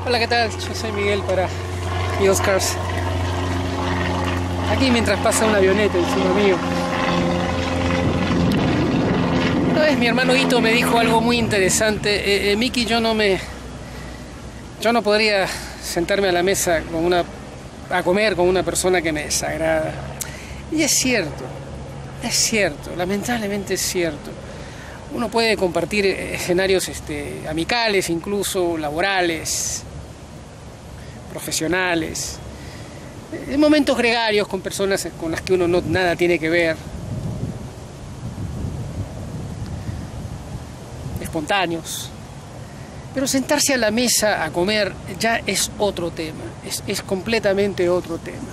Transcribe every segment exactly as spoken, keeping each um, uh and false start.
Hola, ¿qué tal? Yo soy Miguel para Oscars. Aquí mientras pasa una avioneta encima mío. Una vez mi hermano Ito me dijo algo muy interesante. Eh, eh, Miki, yo no me... Yo no podría sentarme a la mesa con una... a comer con una persona que me desagrada. Y es cierto. Es cierto. Lamentablemente es cierto. Uno puede compartir escenarios este, amicales, incluso laborales, profesionales, en momentos gregarios con personas con las que uno no nada tiene que ver, espontáneos. Pero sentarse a la mesa a comer ya es otro tema, es, es completamente otro tema.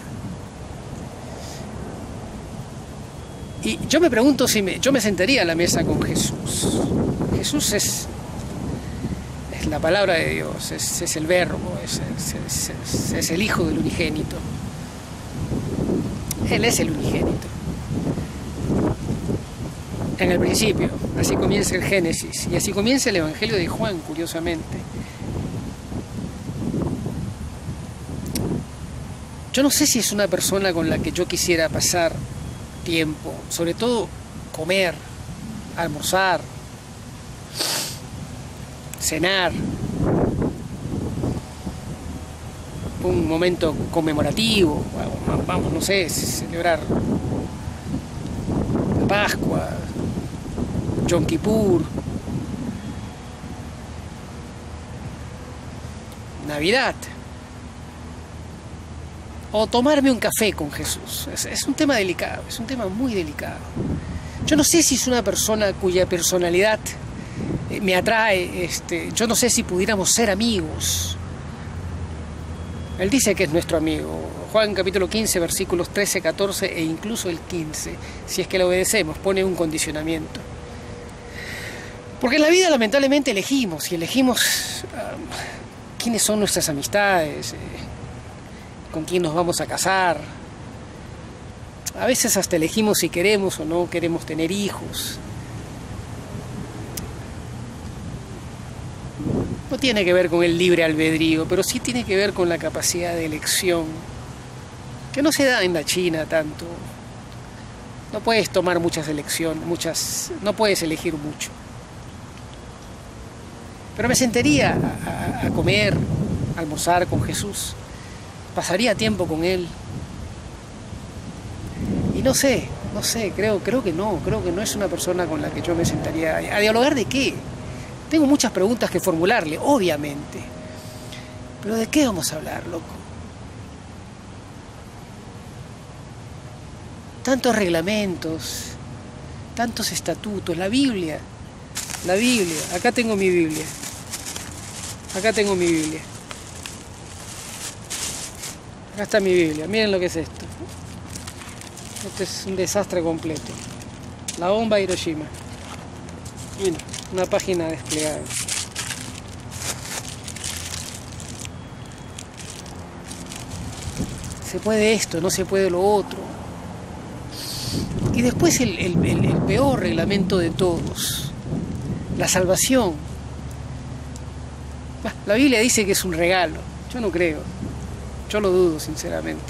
Y yo me pregunto si me, yo me sentaría a la mesa con Jesús. Jesús es, es la palabra de Dios, es, es el verbo, es, es, es, es el Hijo del unigénito. Él es el unigénito. En el principio, así comienza el Génesis, y así comienza el Evangelio de Juan, curiosamente. Yo no sé si es una persona con la que yo quisiera pasar tiempo, sobre todo comer, almorzar, cenar, un momento conmemorativo, vamos, no sé, celebrar la Pascua, Yom Kippur, Navidad, o tomarme un café con Jesús. Es, es un tema delicado, es un tema muy delicado. Yo no sé si es una persona cuya personalidad eh, me atrae, este, yo no sé si pudiéramos ser amigos. Él dice que es nuestro amigo. Juan capítulo quince, versículos trece, catorce e incluso el quince, si es que le obedecemos, pone un condicionamiento. Porque en la vida lamentablemente elegimos, y elegimos um, quiénes son nuestras amistades, eh, con quién nos vamos a casar. A veces hasta elegimos si queremos o no queremos tener hijos. No tiene que ver con el libre albedrío, pero sí tiene que ver con la capacidad de elección, que no se da en la China tanto. No puedes tomar muchas elecciones, muchas, no puedes elegir mucho. Pero me sentaría a, a, a comer, a almorzar con Jesús. Pasaría tiempo con Él. Y no sé, no sé, creo, creo que no, creo que no es una persona con la que yo me sentaría a, a dialogar de qué. Tengo muchas preguntas que formularle, obviamente. Pero ¿de qué vamos a hablar, loco? Tantos reglamentos, tantos estatutos, la Biblia, la Biblia, acá tengo mi Biblia, acá tengo mi Biblia. Acá está mi Biblia, miren lo que es esto. Esto es un desastre completo. La bomba de Hiroshima. Miren, una página desplegada. Se puede esto, no se puede lo otro. Y después el, el, el, el peor reglamento de todos. La salvación. La Biblia dice que es un regalo. Yo no creo. Yo lo dudo, sinceramente.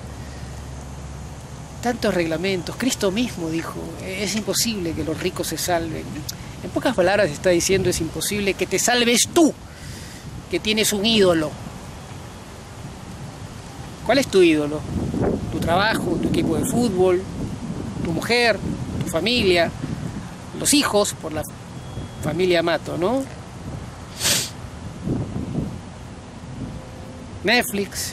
Tantos reglamentos. Cristo mismo dijo, es imposible que los ricos se salven. En pocas palabras está diciendo, es imposible que te salves tú, que tienes un ídolo. ¿Cuál es tu ídolo? Tu trabajo, tu equipo de fútbol, tu mujer, tu familia, los hijos, por la familia Mato, ¿no? Netflix,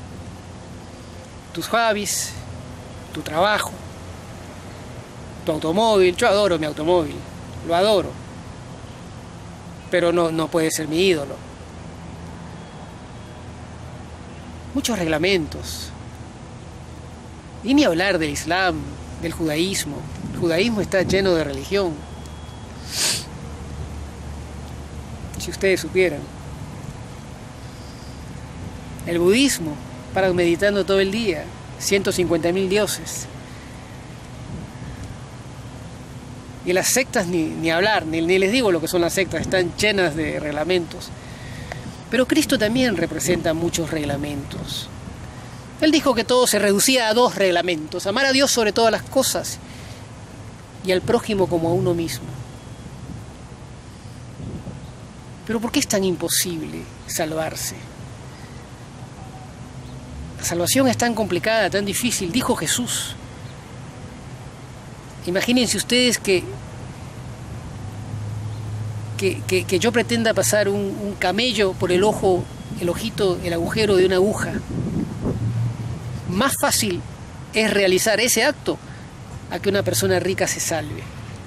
tus hobbies, tu trabajo, tu automóvil. Yo adoro mi automóvil, lo adoro, pero no, no puede ser mi ídolo. Muchos reglamentos, y ni hablar del Islam, del judaísmo. El judaísmo está lleno de religión, si ustedes supieran. El budismo, paran meditando todo el día, ciento cincuenta mil dioses. Y las sectas ni, ni hablar, ni, ni les digo lo que son las sectas, están llenas de reglamentos. Pero Cristo también representa muchos reglamentos. Él dijo que todo se reducía a dos reglamentos: amar a Dios sobre todas las cosas y al prójimo como a uno mismo. Pero ¿por qué es tan imposible salvarse? La salvación es tan complicada, tan difícil, dijo Jesús. Imagínense ustedes que, que, que, que yo pretenda pasar un, un camello por el ojo, el ojito, el agujero de una aguja. Más fácil es realizar ese acto a que una persona rica se salve.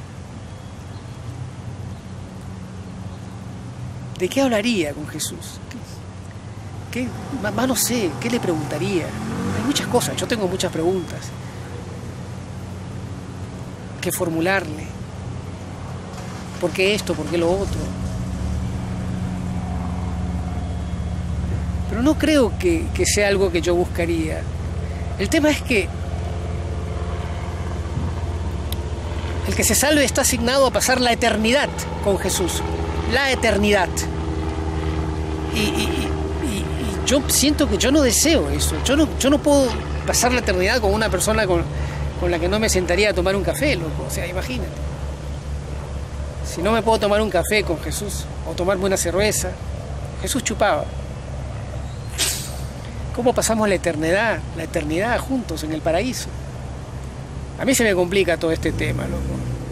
¿De qué hablaría con Jesús? ¿Qué, qué, más no sé, ¿qué le preguntaría? Hay muchas cosas, yo tengo muchas preguntas que formularle. ¿Por qué esto? ¿Por qué lo otro? Pero no creo que, que sea algo que yo buscaría. El tema es que el que se salve está asignado a pasar la eternidad con Jesús. La eternidad. Y, y, y, y yo siento que yo no deseo eso. Yo no, yo no puedo pasar la eternidad con una persona con, con la que no me sentaría a tomar un café, loco. O sea, imagínate. Si no me puedo tomar un café con Jesús o tomarme una cerveza. Jesús chupaba. ¿Cómo pasamos la eternidad, la eternidad juntos en el paraíso? A mí se me complica todo este tema, loco.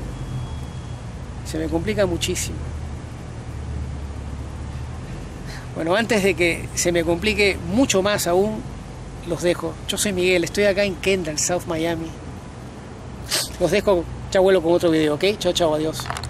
Se me complica muchísimo. Bueno, antes de que se me complique mucho más aún, los dejo. Yo soy Miguel, estoy acá en Kendall, South Miami. Los dejo, ya vuelvo con otro video, ¿ok? Chao, chao, adiós.